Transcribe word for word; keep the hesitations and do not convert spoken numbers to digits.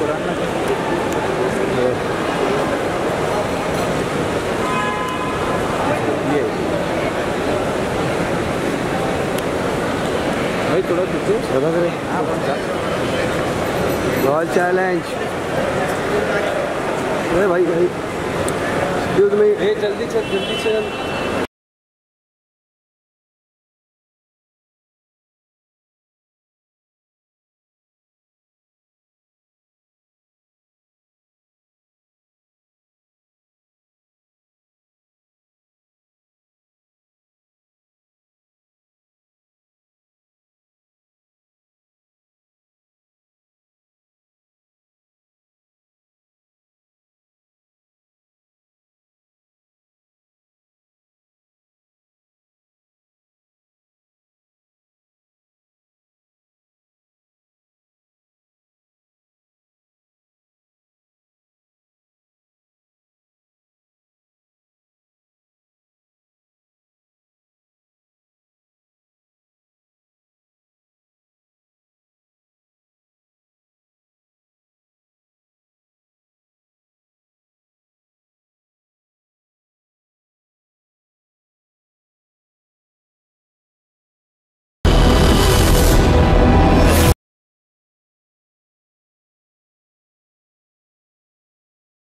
भाई थोड़ा पीछे बता दे। बहुत चैलेंज अरे भाई भाई एक्सक्यूज मी, जल्दी चल जल्दी चल।